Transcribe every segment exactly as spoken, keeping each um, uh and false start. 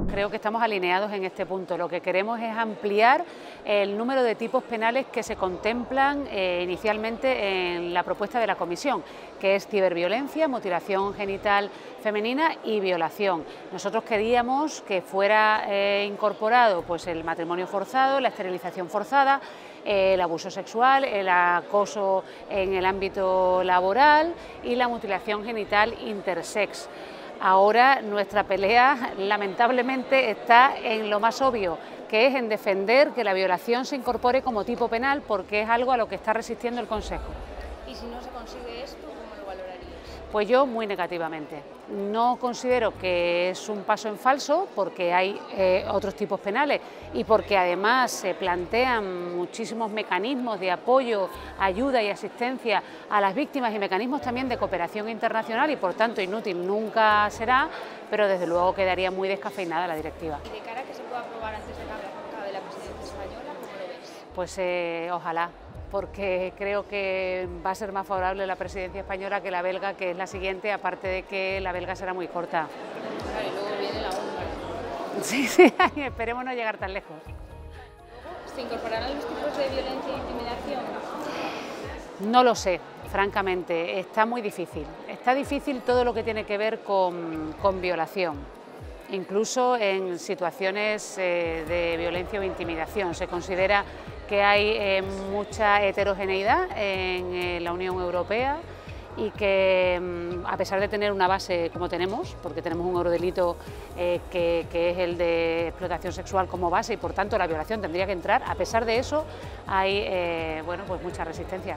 creo que estamos alineados en este punto. Lo que queremos es ampliar el número de tipos penales que se contemplan eh, inicialmente en la propuesta de la Comisión, que es ciberviolencia, mutilación genital femenina y violación. Nosotros queríamos que fuera eh, incorporado pues, el matrimonio forzado, la esterilización forzada, eh, el abuso sexual, el acoso en el ámbito laboral y la mutilación genital intersex. Ahora nuestra pelea lamentablemente está en lo más obvio, que es en defender que la violación se incorpore como tipo penal, porque es algo a lo que está resistiendo el Consejo. ¿Y si no se consigue esto, cómo lo valorarías? Pues yo muy negativamente. No considero que es un paso en falso, porque hay eh, otros tipos penales y porque además se plantean muchísimos mecanismos de apoyo, ayuda y asistencia a las víctimas y mecanismos también de cooperación internacional y por tanto inútil nunca será, pero desde luego quedaría muy descafeinada la directiva. ¿Y de cara a que se pueda aprobar antes de que acabe la presidencia española, cómo lo ves? Pues eh, ojalá, porque creo que va a ser más favorable la presidencia española que la belga, que es la siguiente, aparte de que la belga será muy corta. Claro, y luego viene la húngara. Sí, sí, esperemos no llegar tan lejos. ¿Se incorporarán los tipos de violencia e intimidación? No lo sé, francamente, está muy difícil. Está difícil todo lo que tiene que ver con, con violación, incluso en situaciones eh, de violencia o intimidación. Se considera que hay eh, mucha heterogeneidad en eh, la Unión Europea y que a pesar de tener una base como tenemos, porque tenemos un eurodelito eh, que, que es el de explotación sexual como base y por tanto la violación tendría que entrar, a pesar de eso hay eh, bueno, pues mucha resistencia.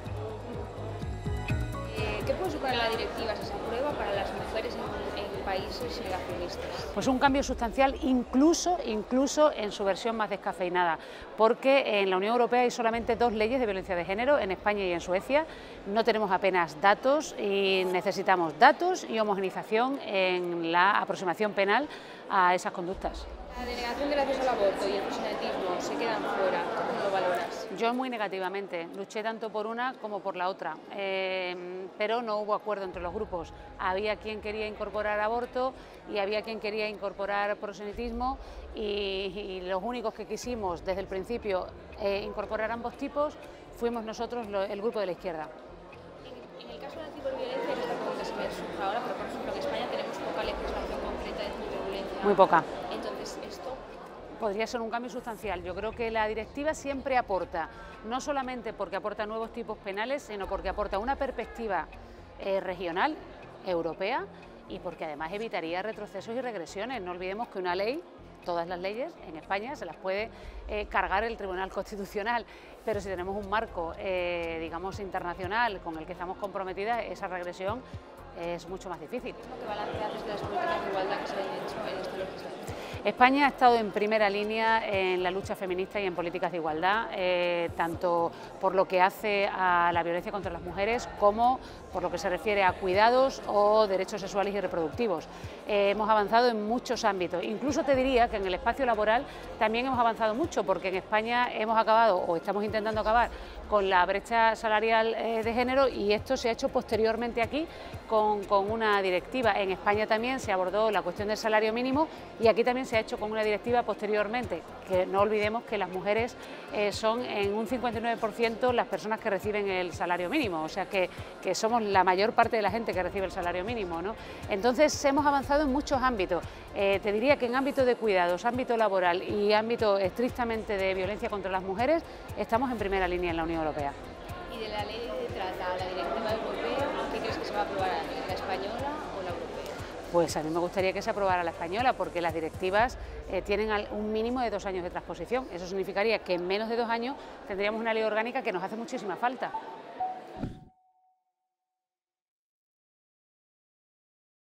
Eh, ¿Qué puede suponer la directiva si se aprueba para las mujeres en, en países negacionistas? Pues un cambio sustancial incluso, incluso en su versión más descafeinada, porque en la Unión Europea hay solamente dos leyes de violencia de género, en España y en Suecia. No tenemos apenas datos y necesitamos datos y homogeneización en la aproximación penal a esas conductas. La denegación del acceso al aborto y el proselitismo se quedan fuera, ¿cómo lo valoras? Yo muy negativamente, luché tanto por una como por la otra, eh, pero no hubo acuerdo entre los grupos. Había quien quería incorporar aborto y había quien quería incorporar proselitismo y, y los únicos que quisimos desde el principio eh, incorporar ambos tipos fuimos nosotros, lo, el grupo de la izquierda. En, en el caso de la ciberviolencia, que esta pregunta se me surge ahora, pero por ejemplo en España tenemos poca legislación concreta de ciberviolencia. Muy poca. Entonces, esto podría ser un cambio sustancial. Yo creo que la directiva siempre aporta, no solamente porque aporta nuevos tipos penales, sino porque aporta una perspectiva eh, regional, europea, y porque además evitaría retrocesos y regresiones. No olvidemos que una ley, todas las leyes en España se las puede eh, cargar el Tribunal Constitucional, pero si tenemos un marco, eh, digamos, internacional con el que estamos comprometidas, esa regresión es mucho más difícil. ¿Qué balance haces de las políticas de igualdad que se han hecho en esta legislatura? España ha estado en primera línea en la lucha feminista y en políticas de igualdad, eh, tanto por lo que hace a la violencia contra las mujeres como por lo que se refiere a cuidados o derechos sexuales y reproductivos. Eh, hemos avanzado en muchos ámbitos, incluso te diría que en el espacio laboral también hemos avanzado mucho, porque en España hemos acabado o estamos intentando acabar con la brecha salarial eh, de género y esto se ha hecho posteriormente aquí con, con una directiva. En España también se abordó la cuestión del salario mínimo y aquí también se ha hecho con una directiva posteriormente, que no olvidemos que las mujeres eh, son en un cincuenta y nueve por ciento las personas que reciben el salario mínimo, o sea que, que somos la mayor parte de la gente que recibe el salario mínimo, ¿no? Entonces hemos avanzado en muchos ámbitos. Eh, te diría que en ámbito de cuidados, ámbito laboral y ámbito estrictamente de violencia contra las mujeres estamos en primera línea en la Unión Europea. ¿Y de la ley de trata a la directiva europea, qué crees que se va a aprobar, la española o la europea? Pues a mí me gustaría que se aprobara la española, porque las directivas eh, tienen un mínimo de dos años de transposición. Eso significaría que en menos de dos años tendríamos una ley orgánica que nos hace muchísima falta.